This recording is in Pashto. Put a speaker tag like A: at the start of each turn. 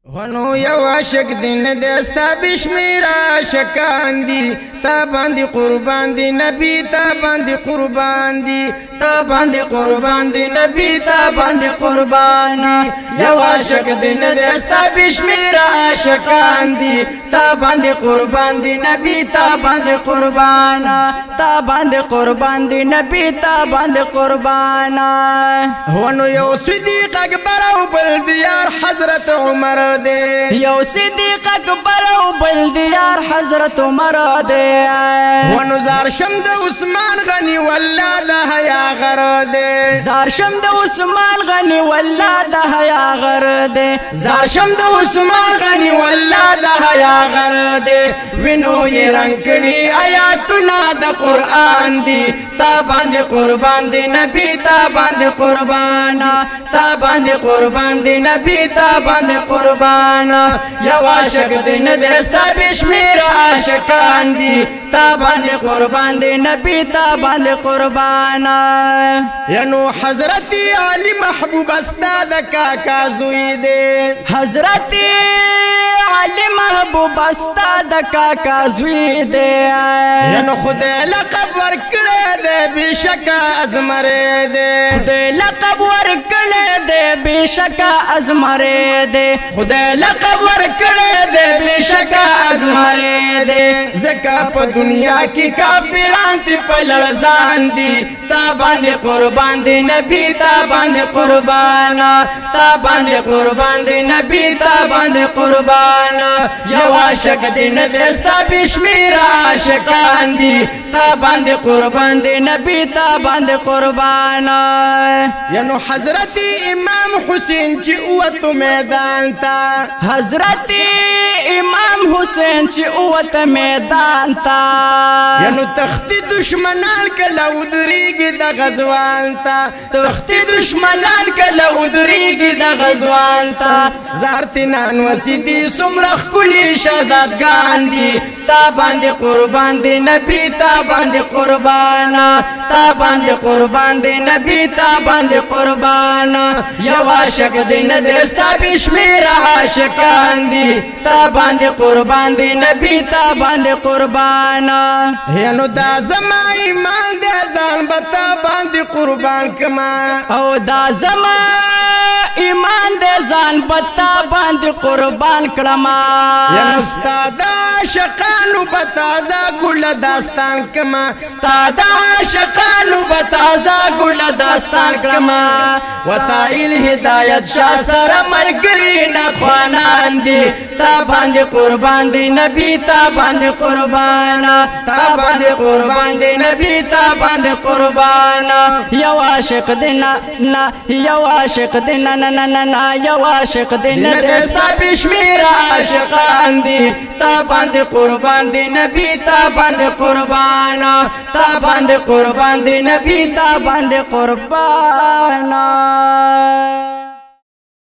A: ونو یو عاشق دین دستا بشمیر عاشقان دی تا باندې قربان دی نبی تا باندې قربان دی تا باندې قربان دی نبی تا باندې قربان دی یو عاشق دین دستا بشمیر عاشقان دی تا باندې قربان دی نبی تا باندې قربان تا باندې قربان دی نبی تا باندې قربان ونو یو صدیق اکبر او بل دیار حضرت عمر دے یو صدیق اکبر او بل دیار حضرت عمر دے ونو زار شمد عثمان غنی والله د حیا غر دے زار شمد عثمان غنی والله د حیا غر دے زار شمد عثمان غنی والله د حیا غر دے وینو یې رنگ کړي آیاتنا د قران دی تا باندې قربان دی نبی تا باندې قربان تا باندې قربان دی نبی تا باندې قربان یو عاشق دی نه دستا بشمیر عاشقان دی تا باندې قربان دی نبی تا باندې قربان ینو حضرت علی محبوب استاد کاکا زوی دی حضرت علی محبوب استاد کاکا زوی دی ینو خدای لقب ورکړی دی بشکا ازمره دی خدای لقب ورکړی دی بشکا ازمره دی خدای لقب ورکړی دی بشکا ازمره دی زکا په دنیا کې کافران تی په لړزان دي تا باندې قربان دی نبی تا باندې قربان تا باندې قربان دی نبی تا باندې قربان یو عاشق دی نه دستا بشمیر عاشقان دی تا باندې قربان دی نبی تا باندې قربان ینو حضرت امام حسین چې اوته میدان تا حضرت امام حسین چې اوته میدان تا ینو تختی دشمنان کله ودریږي د غزوان تا تختی دشمنان کله ودریږي د غزوان تا زارتنان وسیدي سمرخ کلی شهزادگان دی تا باندې قربان دی نبی تا باندې قربان تا باندې قربان دی نبی تا باندې قربان یو عاشق دی نه دستا بشمیر عاشقان دی تا باندې قربان دی نبی تا باندې قربان ینو دا زما ایمان دی ځان بتا باندې قربان کما او دا زما ایمان دی ځان بتا باندې قربان کړما ینو استاد عاشقانو بتازا ګل داستان کما استاد عاشقانو بتازا ګل داستان کما وسائل هدایت شاه سره مرګري نه خوانان دي تا باندې قربان دی نبی تا باندې قربان تا باندې قربان دی نبی تا باندې قربان یو عاشق دی نه یو عاشق دی نه یو عاشق دی نه دستا بشمیر عاشقان دی تا باندې قربان دی نبی تا باندې قربان تا باندې قربان دی نبی تا باندې قربان